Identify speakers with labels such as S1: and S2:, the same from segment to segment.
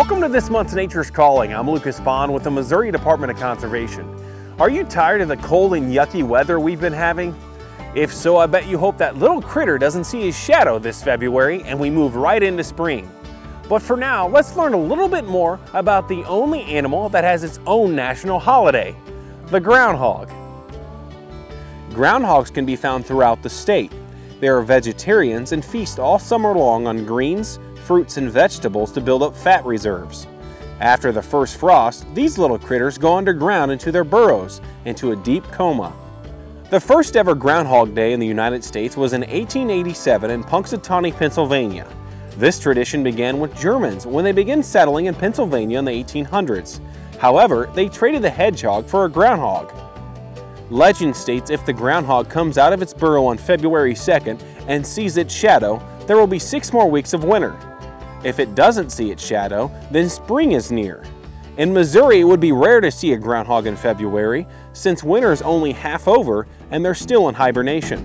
S1: Welcome to this month's Nature's Calling. I'm Lucas Bond with the Missouri Department of Conservation. Are you tired of the cold and yucky weather we've been having? If so, I bet you hope that little critter doesn't see his shadow this February and we move right into spring. But for now, let's learn a little bit more about the only animal that has its own national holiday, the groundhog. Groundhogs can be found throughout the state. They are vegetarians and feast all summer long on greens, fruits, and vegetables to build up fat reserves. After the first frost, these little critters go underground into their burrows, into a deep coma. The first ever Groundhog Day in the United States was in 1887 in Punxsutawney, Pennsylvania. This tradition began with Germans when they began settling in Pennsylvania in the 1800s. However, they traded the hedgehog for a groundhog. Legend states if the groundhog comes out of its burrow on February 2nd and sees its shadow, there will be 6 more weeks of winter. If it doesn't see its shadow, then spring is near. In Missouri, it would be rare to see a groundhog in February, since winter is only half over and they're still in hibernation.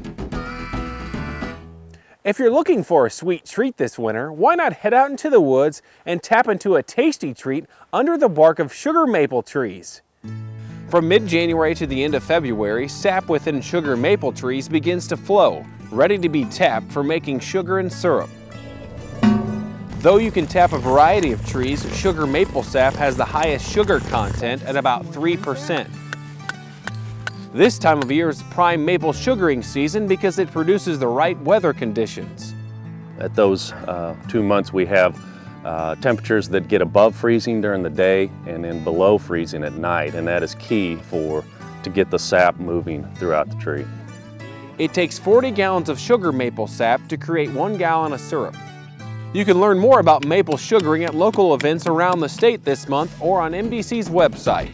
S1: If you're looking for a sweet treat this winter, why not head out into the woods and tap into a tasty treat under the bark of sugar maple trees? From mid-January to the end of February, sap within sugar maple trees begins to flow, ready to be tapped for making sugar and syrup. Though you can tap a variety of trees, sugar maple sap has the highest sugar content at about 3%. This time of year is prime maple sugaring season because it produces the right weather conditions.
S2: At those 2 months we have temperatures that get above freezing during the day and then below freezing at night, and that is key to get the sap moving throughout the tree.
S1: It takes 40 gallons of sugar maple sap to create 1 gallon of syrup. You can learn more about maple sugaring at local events around the state this month or on MDC's website.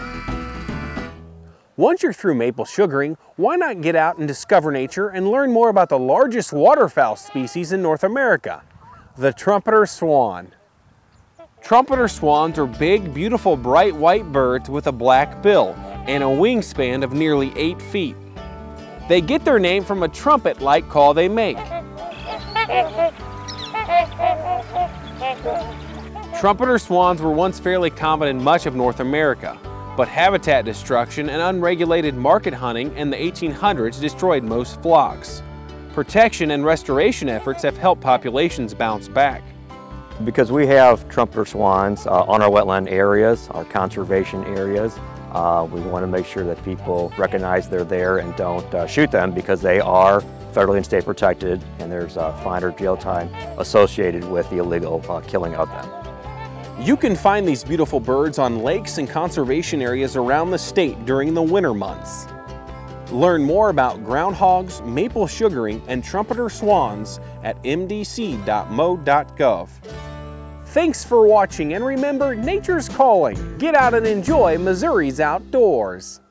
S1: Once you're through maple sugaring, why not get out and discover nature and learn more about the largest waterfowl species in North America, the trumpeter swan. Trumpeter swans are big, beautiful, bright white birds with a black bill and a wingspan of nearly 8 feet. They get their name from a trumpet-like call they make. Trumpeter swans were once fairly common in much of North America, but habitat destruction and unregulated market hunting in the 1800s destroyed most flocks. Protection and restoration efforts have helped populations bounce back.
S3: Because we have trumpeter swans on our wetland areas, our conservation areas, we want to make sure that people recognize they're there and don't shoot them, because they are federally and state protected, and there's fine or jail time associated with the illegal killing of them.
S1: You can find these beautiful birds on lakes and conservation areas around the state during the winter months. Learn more about groundhogs, maple sugaring, and trumpeter swans at mdc.mo.gov. Thanks for watching, and remember, nature's calling. Get out and enjoy Missouri's outdoors.